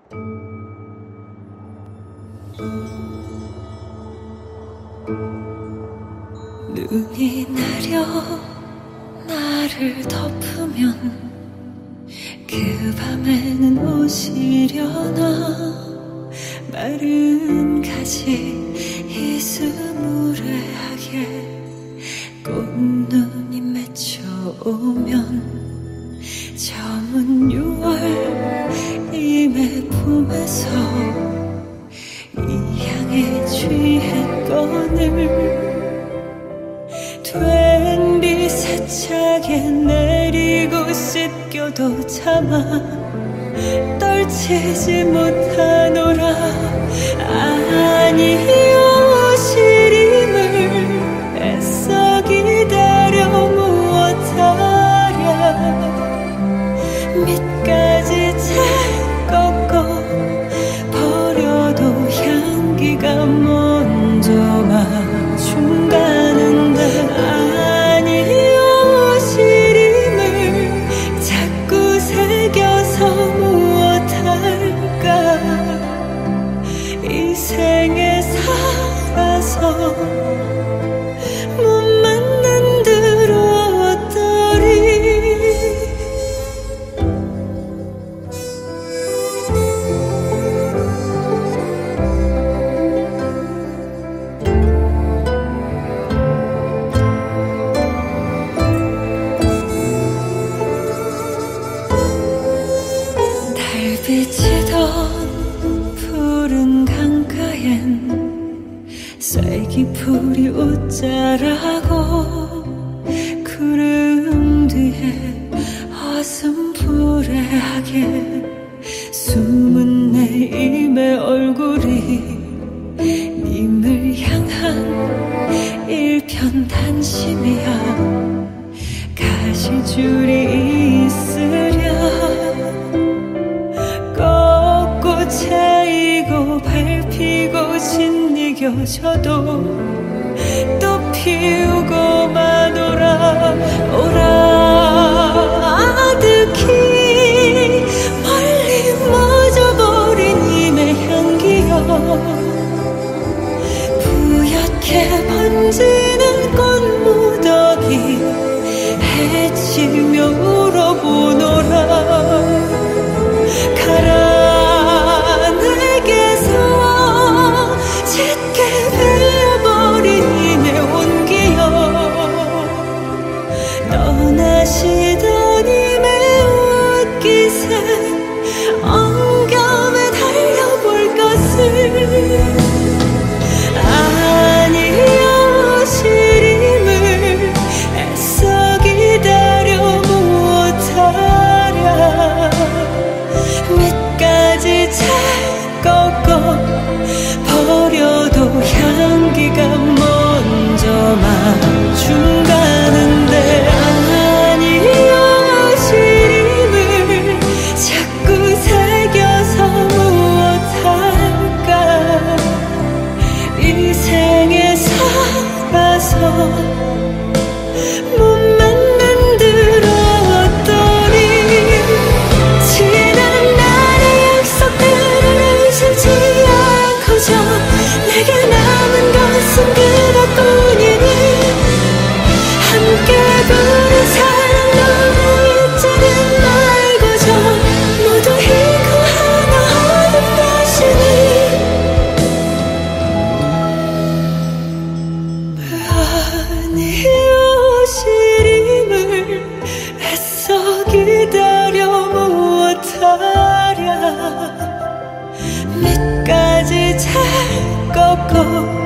눈이 내려 나를 덮으면 그 밤에는 오시려나. 마른 가지 이스무레하게 꽃눈이 맺혀오면 저문 6월 임의 봄에서 이 향에 취했거늘 된 비 세차게 내리고 씻겨도 참아 떨치지 못하노라. 아니 오시림을 애써 기다려 무엇하랴. 밑까지 채 꺾어 버려도 향기가 먼저 마중가는데. 아니 오시림을 자꾸 새겨서 무엇할까. 이 생에 살아서 못 만난 대로 어떠리. 달비치던 푸른 강가엔 쐐기풀이 웃자라고 구름 뒤에 어슴푸레하게 숨은 내 임의 얼굴이 님을 향한 일편단심이야. 가시줄이 있으랴. 꺾고 차이고 밟히고 짓이겨져도 또 피우고 마노라. 오라 아득히 멀리 멎어버린 임의 향기여. 부옇게 번지는 꽃무더기 해치며 울어보노라. 가라 내게서 짙게 베어버린 임의 온기여. 떠나시던 임의 옷깃에 엉겨매 달려볼 것을. 아니 오시림을 애써 기다려 무엇하랴. 밑까지 채 꺾어 버려도 향기가 먼저 마중가는데. 아니 오시림을 자꾸 새겨서 무엇할까. 이 생에 살아서 못 만난 대로 어떠리. 지난 날의 약속들을 의심치 않고저 내게 남은 것은 그것뿐이니. 함께 부른 사랑 너무 잊지는 말고저 모두 잃고 하나 어둠 것이니. 아니 오시림을 애써 기다려 무엇하랴. 밑까지 채 꺾어